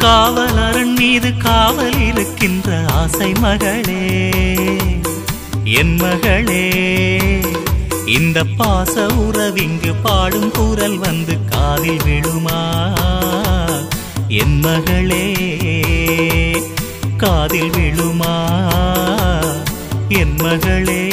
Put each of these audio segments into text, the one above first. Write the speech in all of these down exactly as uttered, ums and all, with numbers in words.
காவலரன் மீது காவல் இருக்கின்ற ஆசை மகளே, என் மகளே, இந்த பாச உறவிங்கு பாடும் குரல் வந்து காதில் விழுமா? என் மகளே, காதில் விழுமா? என் மகளே,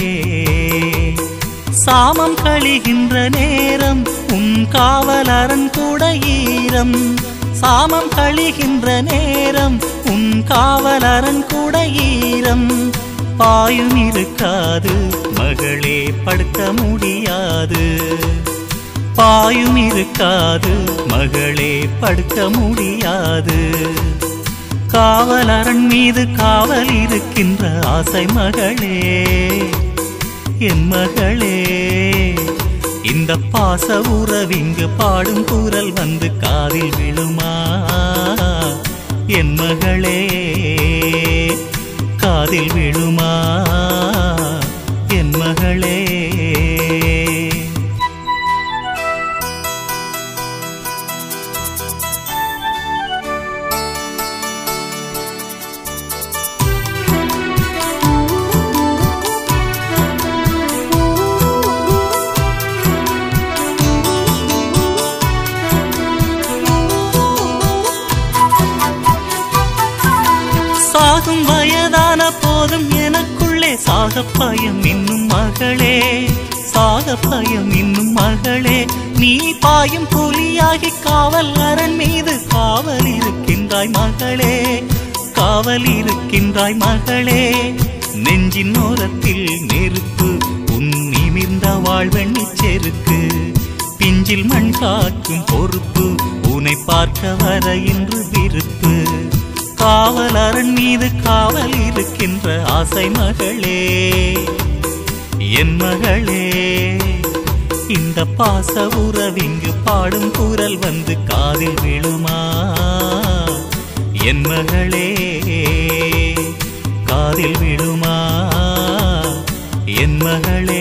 சாமம் கழிகின்ற நேரம் உன் காவலரன் கூட ஈரம். சாமம் கழிகின்ற நேரம் உன் காவலரன் கூட ஈரம். பாயும் இருக்காது மகளே, படுக்க முடியாது. பாயும் இருக்காது மகளே, படுக்க முடியாது. காவலரன் மீது காவல் இருக்கின்ற ஆசை மகளே, என் மகளே, இந்த பாச உறவிங்கு பாடும் குரல் வந்து காதில் விழுமா? என் மகளே, காதில் விழுமா? என் மகளே. சாகும் வயதான போதும் எனக்குள்ளே சாகப்பயம் இன்னும் மகளே, சாகப்பயம் இன்னும் மகளே. நீ பாயும் புலியாகி காவல் அரண் மீது காவல் இருக்கின்றாய் மகளே, காவல் இருக்கின்றாய் மகளே. நெஞ்சின் ஓரத்தில் நெருப்பு உன் நிமிர்ந்த வாழ்வெண்ணி செருக்கு. பிஞ்சில் மண் காக்கும் பொறுப்பு உன்னை பார்க்க வர இன்று விருப்பு. காவலரன் மீது காவல் இருக்கின்ற ஆசை மகளே, என் மகளே, இந்த பாச உறவிங்கு பாடும் குரல் வந்து காதில் விழுமா? என் மகளே, காதில் விழுமா? என் மகளே.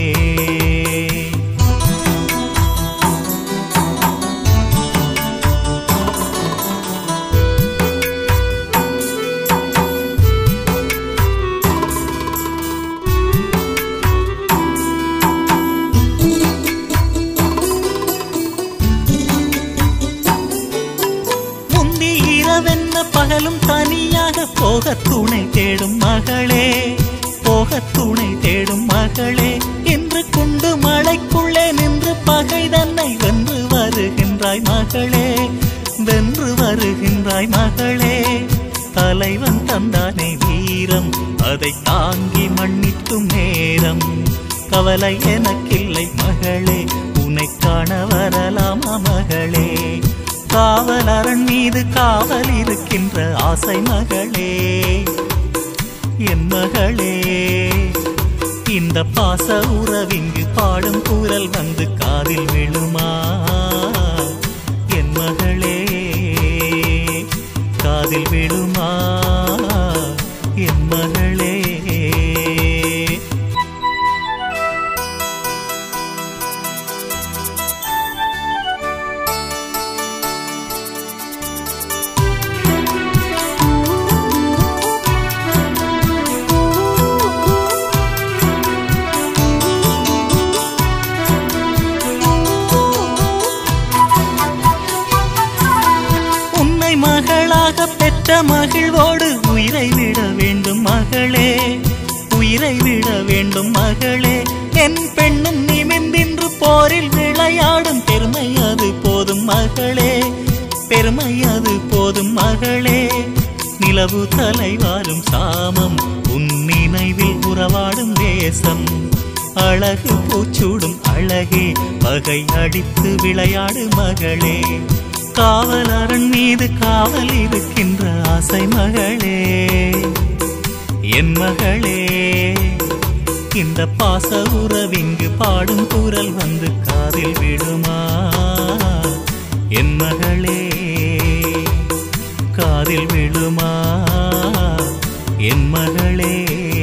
பகலும் தனியாக போக துணை தேடும் மகளே, போக துணை தேடும் மகளே. இன்று குண்டு மலைக்குள்ளே நின்று பகை தன்னை வென்று வருகின்றாய் மகளே, வென்று வருகின்றாய் மகளே. தலைவன் தந்தானே வீரம், அதை தாங்கி மன்னிக்கும் நேரம். கவலை எனக்கில்லை மகளே, உன்னை காண வரலாமா மகளே. காவலரன் மீது காவல் இருக்கின்ற ஆசை மகளே, என் மகளே, இந்த பாச உறவிங்கு பாடும் குரல் வந்து காதில் விழுமா? என் மகளே, காதில் விழுமா? என் மகளே. மகளாக பெற்ற மகிழ்வோடு உயிரை விட வேண்டும் மகளே, உயிரை விட வேண்டும் மகளே. என் பெண்ணும் நிமிர்ந்தின்று போரில் விளையாடும் பெருமை அது போதும் மகளே, பெருமை அது போதும் மகளே. நிலவு தலைவாரும் சாமம் உன் நினைவில் உறவாடும் தேசம். அழகு பூச்சூடும் அழகே, பகை அடித்து விளையாடு மகளே. காவலரன் மீது காவல் இருக்கின்ற ஆசை மகளே, என் மகளே, இந்த பாச உறவிங்கு பாடும் குரல் வந்து காதில் விழுமா? என் மகளே, காதில் விழுமா? என் மகளே.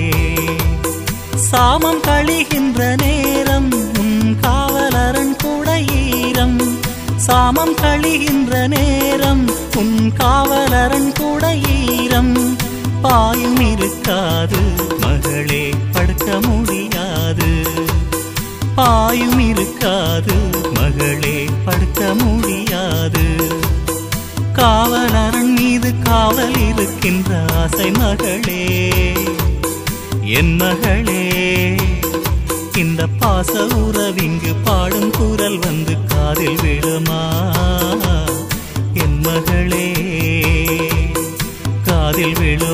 சாமம் கழிகின்ற நேரம் உன் காவலரன் கூட ஈரம். சாமம் கழிகின்ற நேரம் உன் காவலரன் கூட ஈரம் பாயும் இருக்காது மகளே படுக்க முடியாது பாயும் இருக்காது மகளே படுக்க முடியாது காவலரன் மீது காவல் இருக்கின்ற ஆசை மகளே என் மகளே இந்த பாச உறவிங்கு பாடும் குரல் வந்து காதில் விழுமா என் மகளே காதில் விழு